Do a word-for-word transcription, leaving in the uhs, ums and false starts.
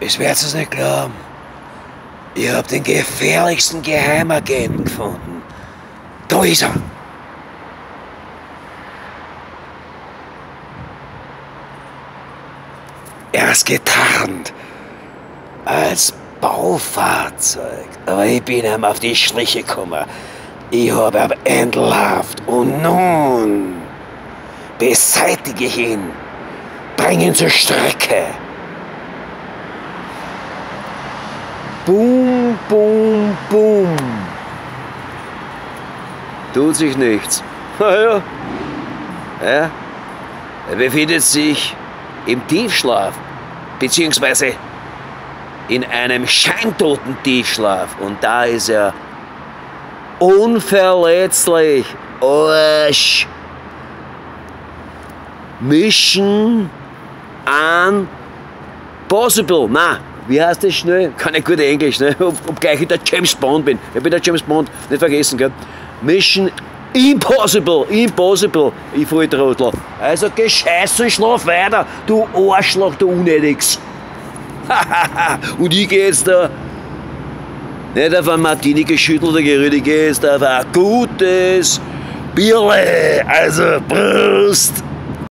Ich werde es nicht glauben. Ihr habt den gefährlichsten Geheimagenten gefunden. Da ist er. Er ist getarnt als Baufahrzeug. Aber ich bin ihm auf die Schliche gekommen. Ich habe ihn entlarvt. Und nun beseitige ich ihn. Bring ihn zur Strecke. Boom, boom, boom. Tut sich nichts. Ja, ja. Er befindet sich im Tiefschlaf, beziehungsweise in einem scheintoten Tiefschlaf. Und da ist er unverletzlich. Arsch. Mission Impossible. Na, wie heißt das schnell? Kann ich gut Englisch, ne? Ob, ob gleich ich der James Bond bin. Ich bin der James Bond, nicht vergessen, gell? Mission Impossible, impossible, ich Volltrottel. Also gescheißen, schlaf weiter, du Arschloch, du Unnötiges. Und ich geh jetzt da nicht auf ein Martini geschüttelter Gerüde, ich geh jetzt auf ein gutes Bierle, also Prost.